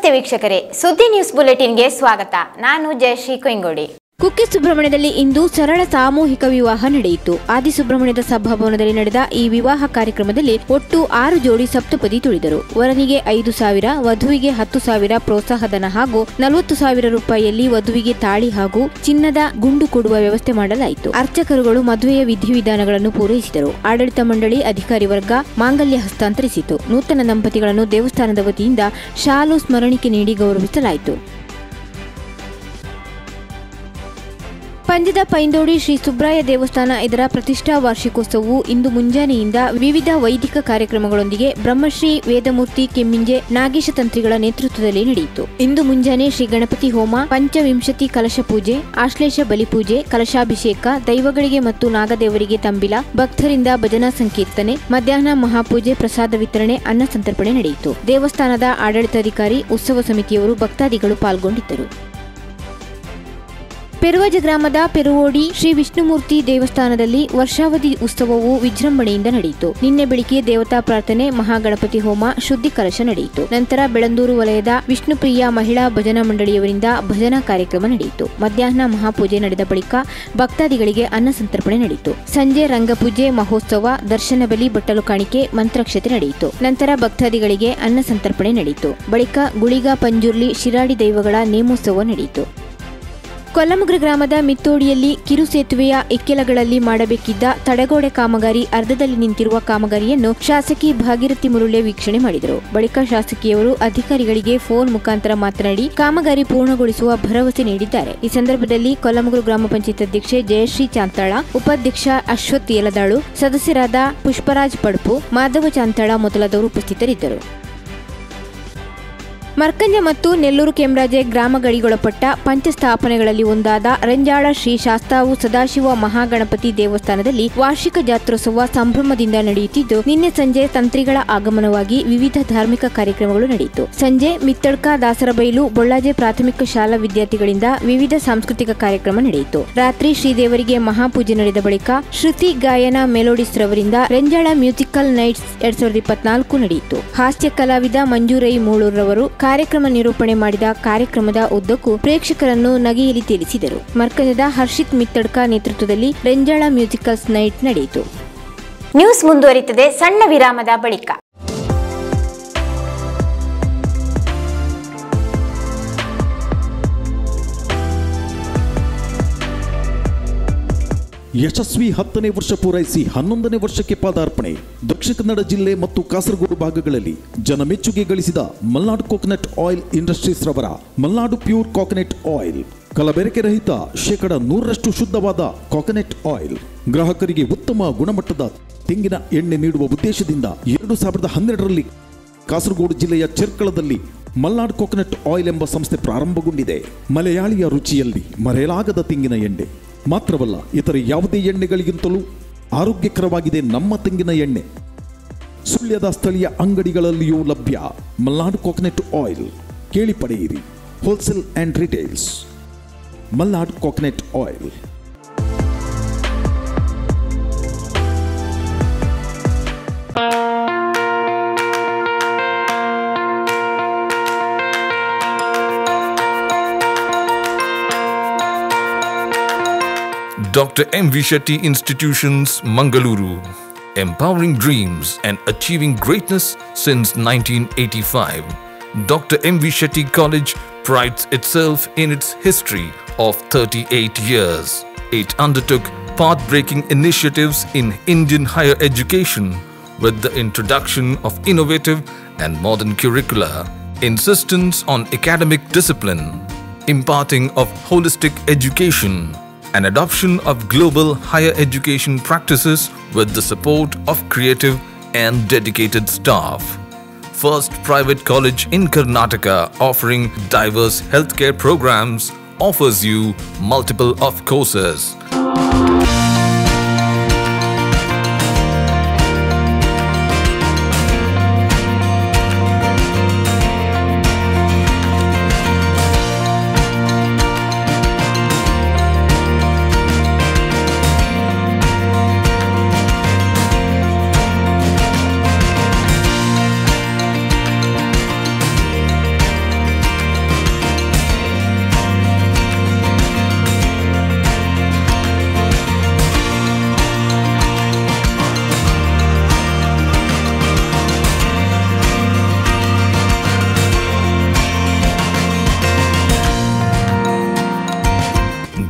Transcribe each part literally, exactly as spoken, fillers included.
ನಮಸ್ತೆ ವೀಕ್ಷಕರೇ, ಸುದ್ದಿ ನ್ಯೂಸ್ ಬುಲೆಟಿನ್ಗೆ ಸ್ವಾಗತ. ನಾನು ಜಯಶ್ರೀ ಕೊಯ್ಗೋಡಿ. ಕುಕ್ಕೆ ಸುಬ್ರಹ್ಮಣ್ಯದಲ್ಲಿ ಇಂದು ಸರಳ ಸಾಮೂಹಿಕ ವಿವಾಹ ನಡೆಯಿತು. ಆದಿಸುಬ್ರಹ್ಮಣ್ಯದ ಸಭಾಭವನದಲ್ಲಿ ನಡೆದ ಈ ವಿವಾಹ ಕಾರ್ಯಕ್ರಮದಲ್ಲಿ ಒಟ್ಟು ಆರು ಜೋಡಿ ಸಪ್ತಪದಿ ತುಳಿದರು. ವರನಿಗೆ ಐದು ಸಾವಿರ, ವಧುವಿಗೆ ಹತ್ತು ಸಾವಿರ ಪ್ರೋತ್ಸಾಹಧನ ಹಾಗೂ ನಲವತ್ತು ಸಾವಿರ ರೂಪಾಯಿಯಲ್ಲಿ ವಧುವಿಗೆ ತಾಳಿ ಹಾಗೂ ಚಿನ್ನದ ಗುಂಡು ಕೊಡುವ ವ್ಯವಸ್ಥೆ ಮಾಡಲಾಯಿತು. ಅರ್ಚಕರುಗಳು ಮದುವೆಯ ವಿಧಿವಿಧಾನಗಳನ್ನು ಪೂರೈಸಿದರು. ಆಡಳಿತ ಮಂಡಳಿ ಅಧಿಕಾರಿ ವರ್ಗ ಮಾಂಗಲ್ಯ ಹಸ್ತಾಂತರಿಸಿತು. ನೂತನ ದಂಪತಿಗಳನ್ನು ದೇವಸ್ಥಾನದ ವತಿಯಿಂದ ಶಾಲು ಸ್ಮರಣಿಕೆ ನೀಡಿ ಗೌರವಿಸಲಾಯಿತು. ಪಂಜದ ಪೈಂದೋಡಿ ಶ್ರೀ ಸುಬ್ರಾಯ ದೇವಸ್ಥಾನ ಇದರ ಪ್ರತಿಷ್ಠಾ ವಾರ್ಷಿಕೋತ್ಸವವು ಇಂದು ಮುಂಜಾನೆಯಿಂದ ವಿವಿಧ ವೈದಿಕ ಕಾರ್ಯಕ್ರಮಗಳೊಂದಿಗೆ ಬ್ರಹ್ಮಶ್ರೀ ವೇದಮೂರ್ತಿ ಕೆಮ್ಮಿಂಜೆ ನಾಗೇಶ ತಂತ್ರಿಗಳ ನೇತೃತ್ವದಲ್ಲಿ ನಡೆಯಿತು. ಇಂದು ಮುಂಜಾನೆ ಶ್ರೀ ಗಣಪತಿ ಹೋಮ, ಪಂಚವಿಂಶತಿ ಕಲಶ ಪೂಜೆ, ಆಶ್ಲೇಷ ಬಲಿಪೂಜೆ, ಕಲಶಾಭಿಷೇಕ, ದೈವಗಳಿಗೆ ಮತ್ತು ನಾಗದೇವರಿಗೆ ತಂಬಿಲ, ಭಕ್ತರಿಂದ ಭಜನಾ ಸಂಕೀರ್ತನೆ, ಮಧ್ಯಾಹ್ನ ಮಹಾಪೂಜೆ, ಪ್ರಸಾದ ವಿತರಣೆ, ಅನ್ನ ಸಂತರ್ಪಣೆ ನಡೆಯಿತು. ದೇವಸ್ಥಾನದ ಆಡಳಿತಾಧಿಕಾರಿ, ಉತ್ಸವ ಸಮಿತಿಯವರು, ಭಕ್ತಾದಿಗಳು ಪಾಲ್ಗೊಂಡಿದ್ದರು. ಪೆರುವಜ ಗ್ರಾಮದ ಪೆರುವೋಡಿ ಶ್ರೀ ವಿಷ್ಣುಮೂರ್ತಿ ದೇವಸ್ಥಾನದಲ್ಲಿ ವರ್ಷಾವಧಿ ಉತ್ಸವವು ವಿಜೃಂಭಣೆಯಿಂದ ನಡೆಯಿತು. ನಿನ್ನೆ ಬೆಳಿಗ್ಗೆ ದೇವತಾ ಪ್ರಾರ್ಥನೆ, ಮಹಾಗಣಪತಿ ಹೋಮ, ಶುದ್ಧಿ ಕಲಶ ನಡೆಯಿತು. ನಂತರ ಬೆಳಂದೂರು ವಲಯದ ವಿಷ್ಣುಪ್ರಿಯ ಮಹಿಳಾ ಭಜನಾ ಮಂಡಳಿಯವರಿಂದ ಭಜನಾ ಕಾರ್ಯಕ್ರಮ ನಡೆಯಿತು. ಮಧ್ಯಾಹ್ನ ಮಹಾಪೂಜೆ ನಡೆದ ಬಳಿಕ ಭಕ್ತಾದಿಗಳಿಗೆ ಅನ್ನ ಸಂತರ್ಪಣೆ ನಡೆಯಿತು. ಸಂಜೆ ರಂಗಪೂಜೆ, ಮಹೋತ್ಸವ, ದರ್ಶನ ಬಲಿ, ಬಟ್ಟಲು ಕಾಣಿಕೆ, ಮಂತ್ರಕ್ಷತೆ ನಡೆಯಿತು. ನಂತರ ಭಕ್ತಾದಿಗಳಿಗೆ ಅನ್ನ ಸಂತರ್ಪಣೆ ನಡೆಯಿತು. ಬಳಿಕ ಗುಳಿಗ, ಪಂಜುರ್ಲಿ, ಶಿರಾಡಿ ದೈವಗಳ ನೇಮೋತ್ಸವ ನಡೆಯಿತು. ಕೊಲ್ಲಮುಗ್ರ ಗ್ರಾಮದ ಮಿತ್ತೋಡಿಯಲ್ಲಿ ಕಿರು ಸೇತುವೆಯ ಇಕ್ಕೆಲಗಳಲ್ಲಿ ಮಾಡಬೇಕಿದ್ದ ತಡೆಗೋಡೆ ಕಾಮಗಾರಿ ಅರ್ಧದಲ್ಲಿ ನಿಂತಿರುವ ಕಾಮಗಾರಿಯನ್ನು ಶಾಸಕಿ ಭಾಗೀರಥಿ ಮುರುಳೆ ವೀಕ್ಷಣೆ ಮಾಡಿದರು. ಬಳಿಕ ಶಾಸಕಿಯವರು ಅಧಿಕಾರಿಗಳಿಗೆ ಫೋನ್ ಮುಖಾಂತರ ಮಾತನಾಡಿ ಕಾಮಗಾರಿ ಪೂರ್ಣಗೊಳಿಸುವ ಭರವಸೆ ನೀಡಿದ್ದಾರೆ. ಈ ಸಂದರ್ಭದಲ್ಲಿ ಕೊಲ್ಲಮುಗ್ರ ಗ್ರಾಮ ಪಂಚಾಯತ್ ಅಧ್ಯಕ್ಷೆ ಜಯಶ್ರೀ ಚಾಂತಾಳ, ಉಪಾಧ್ಯಕ್ಷ ಅಶ್ವಥ್ ಯಲದಾಳು, ಸದಸ್ಯರಾದ ಪುಷ್ಪರಾಜ್ ಪಡ್ಪು, ಮಾಧವ ಚಾಂತಾಳ ಮೊದಲಾದವರು ಉಪಸ್ಥಿತರಿದ್ದರು. ಮರ್ಕಂಜ ಮತ್ತು ನೆಲ್ಲೂರು ಕೆಂರಾಜೆ ಗ್ರಾಮಗಳಿಗೊಳಪಟ್ಟ ಪಂಚಸ್ಥಾಪನೆಗಳಲ್ಲಿ ಒಂದಾದ ರಂಜಾಳ ಶ್ರೀ ಶಾಸ್ತಾವು ಸದಾಶಿವ ಮಹಾಗಣಪತಿ ದೇವಸ್ಥಾನದಲ್ಲಿ ವಾರ್ಷಿಕ ಜಾತ್ರೋತ್ಸವ ಸಂಭ್ರಮದಿಂದ ನಡೆಯುತ್ತಿದ್ದು, ನಿನ್ನೆ ಸಂಜೆ ತಂತ್ರಿಗಳ ಆಗಮನವಾಗಿ ವಿವಿಧ ಧಾರ್ಮಿಕ ಕಾರ್ಯಕ್ರಮಗಳು ನಡೆಯಿತು. ಸಂಜೆ ಮಿತ್ತಡ್ಕ, ದಾಸರಬೈಲು, ಬೊಳ್ಳಾಜೆ ಪ್ರಾಥಮಿಕ ಶಾಲಾ ವಿದ್ಯಾರ್ಥಿಗಳಿಂದ ವಿವಿಧ ಸಾಂಸ್ಕೃತಿಕ ಕಾರ್ಯಕ್ರಮ ನಡೆಯಿತು. ರಾತ್ರಿ ಶ್ರೀದೇವರಿಗೆ ಮಹಾಪೂಜೆ ನಡೆದ ಬಳಿಕ ಶ್ರುತಿ ಗಾಯನ ಮೆಲೋಡಿಸ್ ರವರಿಂದ ರಂಜಾಳ ಮ್ಯೂಸಿಕಲ್ ನೈಟ್ಸ್ ಎರಡ್ ಸಾವಿರದ ಇಪ್ಪತ್ನಾಲ್ಕು ನಡೆಯಿತು. ಹಾಸ್ಯ ಕಲಾವಿದ ಮಂಜುರೈ ಮೂಳೂರ್ರವರು ಕಾರ್ಯಕ್ರಮ ನಿರೂಪಣೆ ಮಾಡಿದ ಕಾರ್ಯಕ್ರಮದ ಉದ್ದಕ್ಕೂ ಪ್ರೇಕ್ಷಕರನ್ನು ನಗೆಯಲ್ಲಿ ತೇಲಿಸಿದರು. ಮರ್ಕಂಜದ ಹರ್ಷಿತ್ ಮಿತ್ತಡ್ಕ ನೇತೃತ್ವದಲ್ಲಿ ರಂಜಾಳ ಮ್ಯೂಸಿಕಲ್ಸ್ ನೈಟ್ ನಡೆಯಿತು. ನ್ಯೂಸ್ ಮುಂದುವರಿಯುತ್ತದೆ ಸಣ್ಣ ವಿರಾಮದ ಬಳಿಕ. ಯಶಸ್ವಿ ಹತ್ತನೇ ವರ್ಷ ಪೂರೈಸಿ ಹನ್ನೊಂದನೇ ವರ್ಷಕ್ಕೆ ಪಾದಾರ್ಪಣೆ. ದಕ್ಷಿಣ ಕನ್ನಡ ಜಿಲ್ಲೆ ಮತ್ತು ಕಾಸರಗೋಡು ಭಾಗಗಳಲ್ಲಿ ಜನಮೆಚ್ಚುಗೆ ಗಳಿಸಿದ ಮಲ್ನಾಡು ಕೋಕೋನಟ್ ಆಯಿಲ್ ಇಂಡಸ್ಟ್ರೀಸ್ ರವರ ಮಲ್ನಾಡು ಪ್ಯೂರ್ ಕೋಕೋನಟ್ ಆಯಿಲ್ ಕಲಬೆರಕೆ ರಹಿತ ಶೇಕಡ ನೂರರಷ್ಟು ಶುದ್ಧವಾದ ಕೋಕೋನಟ್ ಆಯಿಲ್ ಗ್ರಾಹಕರಿಗೆ ಉತ್ತಮ ಗುಣಮಟ್ಟದ ತೆಂಗಿನ ಎಣ್ಣೆ ನೀಡುವ ಉದ್ದೇಶದಿಂದ ಎರಡು ಸಾವಿರದ ಹನ್ನೆರಡರಲ್ಲಿ ಕಾಸರಗೋಡು ಜಿಲ್ಲೆಯ ಚೆರ್ಕಳದಲ್ಲಿ ಮಲ್ನಾಡು ಕೋಕೋನಟ್ ಆಯಿಲ್ ಎಂಬ ಸಂಸ್ಥೆ ಪ್ರಾರಂಭಗೊಂಡಿದೆ. ಮಲಯಾಳಿಯ ರುಚಿಯಲ್ಲಿ ಮರೆಯಲಾಗದ ತೆಂಗಿನ ಎಣ್ಣೆ ಮಾತ್ರವಲ್ಲ, ಇತರೆ ಯಾವುದೇ ಎಣ್ಣೆಗಳಿಗಿಂತಲೂ ಆರೋಗ್ಯಕರವಾಗಿದೆ ನಮ್ಮ ತೆಂಗಿನ ಎಣ್ಣೆ. ಸುಳ್ಯದ ಸ್ಥಳೀಯ ಅಂಗಡಿಗಳಲ್ಲಿಯೂ ಲಭ್ಯ. ಮಲ್ನಾಡು ಕೋಕೋನಟ್ ಆಯಿಲ್ ಕೇಳಿ ಪಡೆಯಿರಿ. Wholesale and retails Malnad coconut oil. Doctor M V Shetty Institutions, Mangaluru, empowering dreams and achieving greatness since nineteen eighty-five. Doctor M V Shetty College prides itself in its history of thirty-eight years. It undertook path-breaking initiatives in Indian higher education with the introduction of innovative and modern curricula, insistence on academic discipline, imparting of holistic education, and adoption of global higher education practices with the support of creative and dedicated staff. First private college in Karnataka offering diverse healthcare programs offers you multiple of courses.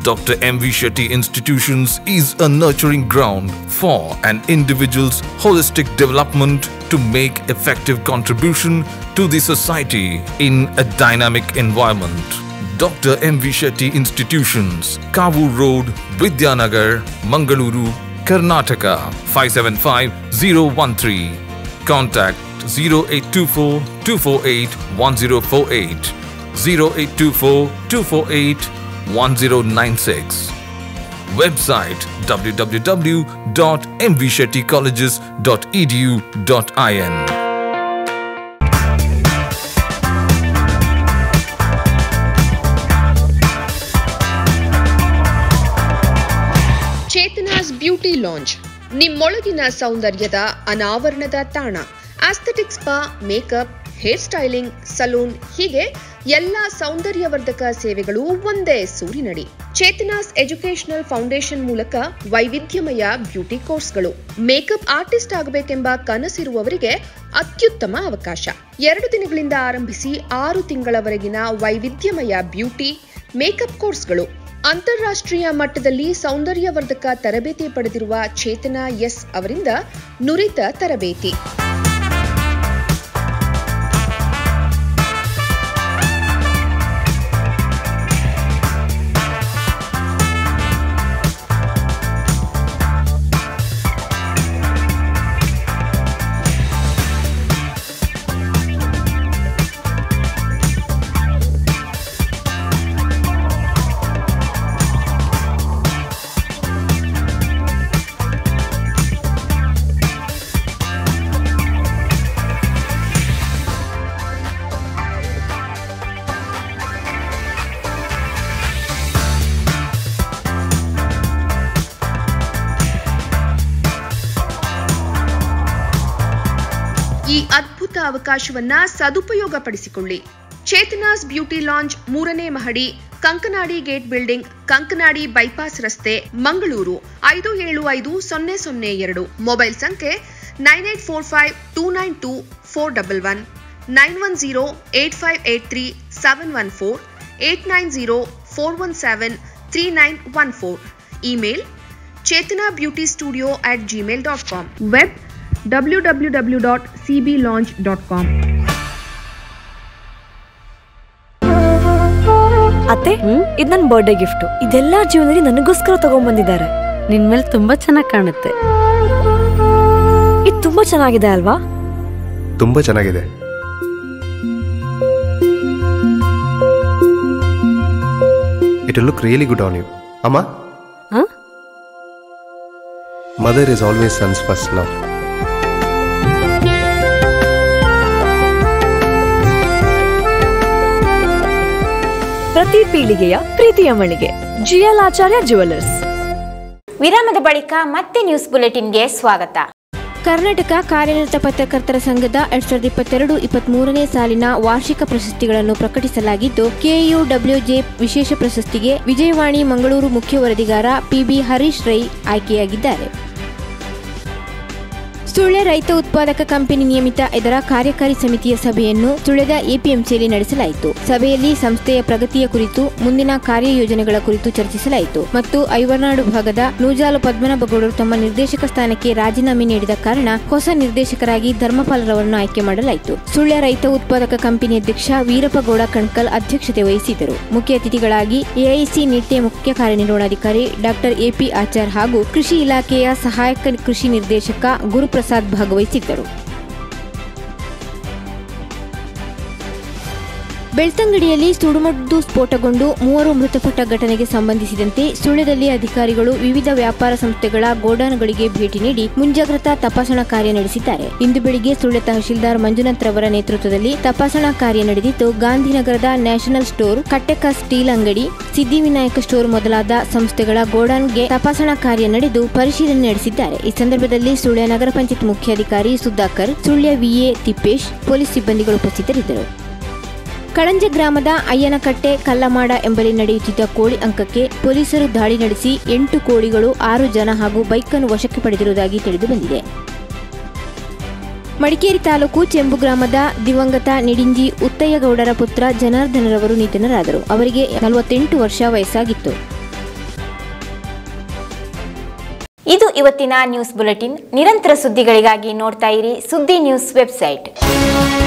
Doctor M V Shetty Institutions is a nurturing ground for an individual's holistic development to make effective contribution to the society in a dynamic environment. Doctor M V Shetty Institutions, Kavu Road, Vidyanagar, Mangaluru, Karnataka five seven five zero one three. Contact zero eight two four two four eight one zero four eight, zero eight two four two four eight one zero nine six. Website w w w dot m v shetty colleges dot e d u dot i n. Chetana's beauty lounge, ನಿಮ್ಮೊಳಗಿನ ಸೌಂದರ್ಯದ ಅನಾವರಣದ ತಾಣ. Aesthetic spa, makeup, hair styling, salon ಹೀಗೆ ಎಲ್ಲ ಸೌಂದರ್ಯವರ್ಧಕ ಸೇವೆಗಳು ಒಂದೇ ಸೂರಿನಡಿ. ಚೇತನಾಸ್ ಎಜುಕೇಶನಲ್ ಫೌಂಡೇಶನ್ ಮೂಲಕ ವೈವಿಧ್ಯಮಯ ಬ್ಯೂಟಿ ಕೋರ್ಸ್ಗಳು. ಮೇಕಪ್ ಆರ್ಟಿಸ್ಟ್ ಆಗಬೇಕೆಂಬ ಕನಸಿರುವವರಿಗೆ ಅತ್ಯುತ್ತಮ ಅವಕಾಶ. ಎರಡು ದಿನಗಳಿಂದ ಆರಂಭಿಸಿ ಆರು ತಿಂಗಳವರೆಗಿನ ವೈವಿಧ್ಯಮಯ ಬ್ಯೂಟಿ, ಮೇಕಪ್ ಕೋರ್ಸ್ಗಳು. ಅಂತಾರಾಷ್ಟ್ರೀಯ ಮಟ್ಟದಲ್ಲಿ ಸೌಂದರ್ಯವರ್ಧಕ ತರಬೇತಿ ಪಡೆದಿರುವ ಚೇತನಾ ಎಸ್ ಅವರಿಂದ ನುರಿತ ತರಬೇತಿ. ಈ ಅದ್ಭುತ ಅವಕಾಶವನ್ನ ಸದುಪಯೋಗ ಪಡಿಸಿಕೊಳ್ಳಿ. ಚೇತನಾಸ್ ಬ್ಯೂಟಿ ಲಾಂಜ್, ಮೂರನೇ ಮಹಡಿ, Kankanady gate building, Kankanady bypass ರಸ್ತೆ, ಮಂಗಳೂರು ಐದು ಏಳು ಐದು ಸೊನ್ನೆ ಸೊನ್ನೆ ಎರಡು. ಮೊಬೈಲ್ ಸಂಖ್ಯೆ nine eight four five two nine two four double one, nine one zero eight five eight three seven one four, eight nine zero four one seven three nine one four. Email Chetana beauty studio at Gmail dot com. Web W W W dot C B lounge dot com. ಅತ್ತೆ, ಇದು ನನ್ನ birthday gift. ಇದೆಲ್ಲ ಜೀವನದಲ್ಲಿ ನನಗೋಸ್ಕರ ತಗೊಂಡ್ಬಂದಿದ್ದಾರೆ. ನಿನ್ ಮೇಲೆ ತುಂಬಾ ಚೆನ್ನಾಗಿ ಕಾಣುತ್ತೆ. ಇದು ತುಂಬಾ ಚೆನ್ನಾಗಿದೆ ಅಲ್ವಾ? ತುಂಬಾ ಚೆನ್ನಾಗಿದೆ. It will look really good on you. Amma? Huh? Mother is always son's first love. ಪ್ರತಿ ಪೀಳಿಗೆಯ ಪ್ರೀತಿಯ ಮಳಿಗೆ, ಜಿ ಎಲ್ ಆಚಾರ್ಯ ಜ್ಯುವೆಲರ್ಸ್. ವಿರಾಮದ ಬಳಿಕ ಮತ್ತೆ ನ್ಯೂಸ್ ಬುಲೆಟಿನ್ಗೆ ಸ್ವಾಗತ. ಕರ್ನಾಟಕ ಕಾರ್ಯನಿರತ ಪತ್ರಕರ್ತರ ಸಂಘದ ಎರಡ್ ಸಾವಿರದ ಇಪ್ಪತ್ತೆರಡು ಇಪ್ಪತ್ತ್ ಮೂರನೇ ಸಾಲಿನ ವಾರ್ಷಿಕ ಪ್ರಶಸ್ತಿಗಳನ್ನು ಪ್ರಕಟಿಸಲಾಗಿದ್ದು, ಕೆಯುಡಬ್ಲ್ಯೂಜೆ ವಿಶೇಷ ಪ್ರಶಸ್ತಿಗೆ ವಿಜಯವಾಣಿ ಮಂಗಳೂರು ಮುಖ್ಯ ವರದಿಗಾರ ಪಿಬಿ ಹರೀಶ್ ರೈ ಆಯ್ಕೆಯಾಗಿದ್ದಾರೆ. ಸುಳ್ಯ ರೈತ ಉತ್ಪಾದಕ ಕಂಪನಿ ನಿಯಮಿತ ಇದರ ಕಾರ್ಯಕಾರಿ ಸಮಿತಿಯ ಸಭೆಯನ್ನು ಸುಳ್ಯದ ಎಪಿಎಂಸಿಯಲ್ಲಿ ನಡೆಸಲಾಯಿತು. ಸಭೆಯಲ್ಲಿ ಸಂಸ್ಥೆಯ ಪ್ರಗತಿಯ ಕುರಿತು, ಮುಂದಿನ ಕಾರ್ಯಯೋಜನೆಗಳ ಕುರಿತು ಚರ್ಚಿಸಲಾಯಿತು ಮತ್ತು ಐವರ್ನಾಡು ಭಾಗದ ನೂಜಾಲು ಪದ್ಮನಾಭಗೌಡರು ತಮ್ಮ ನಿರ್ದೇಶಕ ಸ್ಥಾನಕ್ಕೆ ರಾಜೀನಾಮೆ ನೀಡಿದ ಕಾರಣ ಹೊಸ ನಿರ್ದೇಶಕರಾಗಿ ಧರ್ಮಪಾಲರವರನ್ನು ಆಯ್ಕೆ ಮಾಡಲಾಯಿತು. ಸುಳ್ಯ ರೈತ ಉತ್ಪಾದಕ ಕಂಪನಿ ಅಧ್ಯಕ್ಷ ವೀರಪ್ಪಗೌಡ ಕಣ್ಕಲ್ ಅಧ್ಯಕ್ಷತೆ ವಹಿಸಿದ್ದರು. ಮುಖ್ಯ ಅತಿಥಿಗಳಾಗಿ ಎಐಸಿ ನಿಟ್ಟೆ ಮುಖ್ಯ ಕಾರ್ಯನಿರ್ವಹಣಾಧಿಕಾರಿ ಡಾಕ್ಟರ್ ಎಪಿ ಆಚಾರ್ ಹಾಗೂ ಕೃಷಿ ಇಲಾಖೆಯ ಸಹಾಯಕ ಕೃಷಿ ನಿರ್ದೇಶಕ ಗುರುಪ್ರಸಾದ್ ಭಾಗವಹಿಸಿದ್ದರು. ಬೆಳ್ತಂಗಡಿಯಲ್ಲಿ ಸುಡುಮದ್ದು ಸ್ಫೋಟಗೊಂಡು ಮೂವರು ಮೃತಪಟ್ಟ ಘಟನೆಗೆ ಸಂಬಂಧಿಸಿದಂತೆ ಸುಳ್ಯದಲ್ಲಿ ಅಧಿಕಾರಿಗಳು ವಿವಿಧ ವ್ಯಾಪಾರ ಸಂಸ್ಥೆಗಳ ಗೋಡಾನುಗಳಿಗೆ ಭೇಟಿ ನೀಡಿ ಮುಂಜಾಗ್ರತಾ ತಪಾಸಣಾ ಕಾರ್ಯ ನಡೆಸಿದ್ದಾರೆ. ಇಂದು ಬೆಳಿಗ್ಗೆ ಸುಳ್ಯ ತಹಶೀಲ್ದಾರ್ ಮಂಜುನಾಥ್ ರವರ ನೇತೃತ್ವದಲ್ಲಿ ತಪಾಸಣಾ ಕಾರ್ಯ ನಡೆದಿದ್ದು, ಗಾಂಧಿನಗರದ ನ್ಯಾಷನಲ್ ಸ್ಟೋರ್, ಕಟ್ಟೆಕ ಸ್ಟೀಲ್ ಅಂಗಡಿ, ಸಿದ್ಧಿವಿನಾಯಕ ಸ್ಟೋರ್ ಮೊದಲಾದ ಸಂಸ್ಥೆಗಳ ಗೋಡಾನ್ಗೆ ತಪಾಸಣಾ ಕಾರ್ಯ ನಡೆದು ಪರಿಶೀಲನೆ ನಡೆಸಿದ್ದಾರೆ. ಈ ಸಂದರ್ಭದಲ್ಲಿ ಸುಳ್ಯ ನಗರ ಪಂಚಾಯತ್ ಮುಖ್ಯಾಧಿಕಾರಿ ಸುಧಾಕರ್, ಸುಳ್ಯ ವಿಎ ತಿಪ್ಪೇಶ್, ಪೊಲೀಸ್ ಸಿಬ್ಬಂದಿಗಳು ಉಪಸ್ಥಿತರಿದ್ದರು. ಕಳಂಜ ಗ್ರಾಮದ ಅಯ್ಯನಕಟ್ಟೆ ಕಲ್ಲಮಾಡ ಎಂಬಲ್ಲಿ ನಡೆಯುತ್ತಿದ್ದ ಕೋಳಿ ಅಂಕಕ್ಕೆ ಪೊಲೀಸರು ದಾಳಿ ನಡೆಸಿ ಎಂಟು ಕೋಳಿಗಳು, ಆರು ಜನ ಹಾಗೂ ಬೈಕನ್ನು ವಶಕ್ಕೆ ಪಡೆದಿರುವುದಾಗಿ ತಿಳಿದುಬಂದಿದೆ. ಮಡಿಕೇರಿ ತಾಲೂಕು ಚೆಂಬು ಗ್ರಾಮದ ದಿವಂಗತ ನಿಡಿಂಜಿ ಉತ್ತಯ್ಯಗೌಡರ ಪುತ್ರ ಜನಾರ್ದನರವರು ನಿಧನರಾದರು. ಅವರಿಗೆ ನಲವತ್ತೆಂಟು ವರ್ಷ ವಯಸ್ಸಾಗಿತ್ತು. ಇದು ಇವತ್ತಿನ ನ್ಯೂಸ್ ಬುಲೆಟಿನ್. ನಿರಂತರ ಸುದ್ದಿಗಳಿಗಾಗಿ ನೋಡ್ತಾ ಇರಿ ಸುದ್ದಿ ನ್ಯೂಸ್ ವೆಬ್ಸೈಟ್.